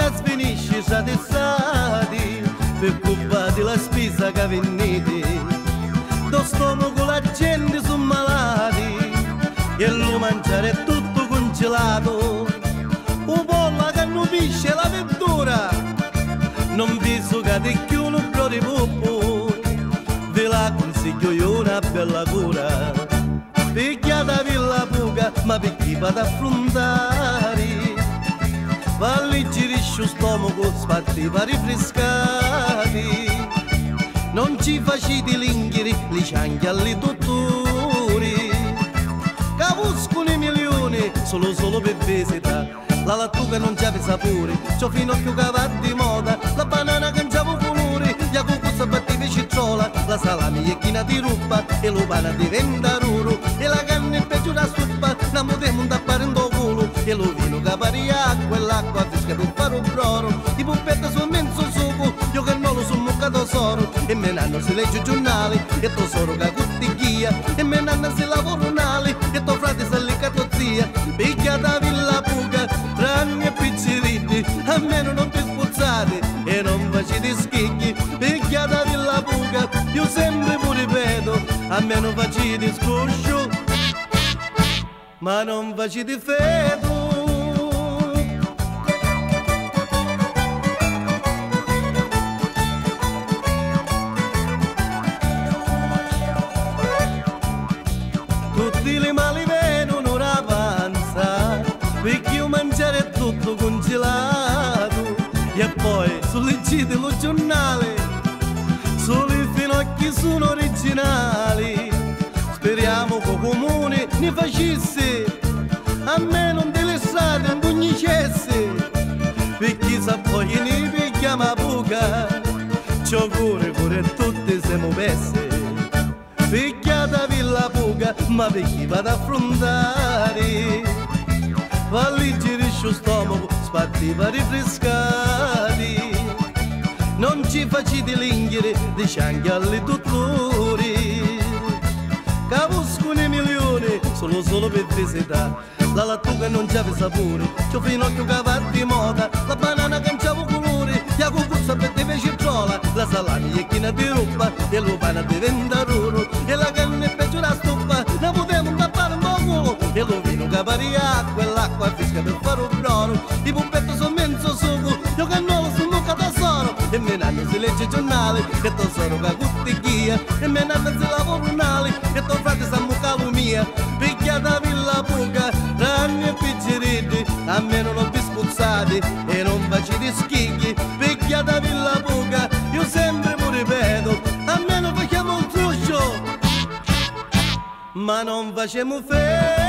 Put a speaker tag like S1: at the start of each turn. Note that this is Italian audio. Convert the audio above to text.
S1: che sfinisce satisfatti per colpa della spesa che venite. Do stomaco la gente sono malati e lo mangiare è tutto congelato. Un pollo che non pisce la verdura, non penso che ti chiudo un di poppo. Ve la consiglio io una bella cura, picchiata Villa Puga, ma per chi va ad affrontare. Va alleggerisce lo stomaco, sfatti va rifrescati. Non ci facete lingheri, li cianghi alle dottori. Cavuscono i milioni, solo per visita. La lattuga non c'ha sapore, c'ho finocchio che va di moda. La banana che non c'ha colore, gli cucuzza battive cicciola. La salami è china di rupa, e lo pana diventa ruro. E la carne è peggio da suppa, la modemo da parendo culo. E lo vino che pari acqua, e l'acqua fresca per fare un broro. I puppetti sono menzo sugo, io che non lo sono muccato soro. E me nanno si legge i giornali, e tesoro che cuttichia. E me nanno si lavora un'ali, e tuo frate si leccato zia. Picchia da Villa Puga, tranne e picciritti, a meno non vi spuzzate e non facete schicchi. Picchia da Villa Puga, io sempre vi ripeto, a meno facete scroscio, ma non facete feto. Tutti i mali vengono avanza, perché io mangiare è tutto congelato. E poi sull'igite lo giornale, solo i finocchi sono originali. Speriamo che il comune ne facesse, a me non te l'estate non pugnicesse. Perché sa poi che ne picchiamo a buca, c'ho cuore tutte siamo pesse. Picchiata Villa Puga, ma per chi va ad affrontare? Va alleggerisce lo stomaco, sfatti va rifrescati. Non ci facete lingheri, di cianghi alle dottori. Cavuscono i milioni, solo per visita. La lattuga non c'ha sapore, c'ho finocchio che va di moda. La banana che non c'ha colore, la cucuzza per te cicciola. La salami è china di rupa, e lo pana diventa ruro. E la carne è peggio da stuppa, ne potevo tappare un po' culo. E lo vino che pari acqua, e l'acqua fresca per fare un broro. I puppetti sono menzo sugo, io che non lo sono mucca tesoro. E me nanno si legge i giornali, e tesoro che cuttichia. E me nanno si lavora un'ali, e tuo frate sa mucca mia. Picchiata Villa Puga, tranne e picciritti, a meno non vi spuzzate e non facete schicchi. Picchiata Villa Puga, io sempre vi ripeto, a meno facciamo un truscio, ma non facciamo fede.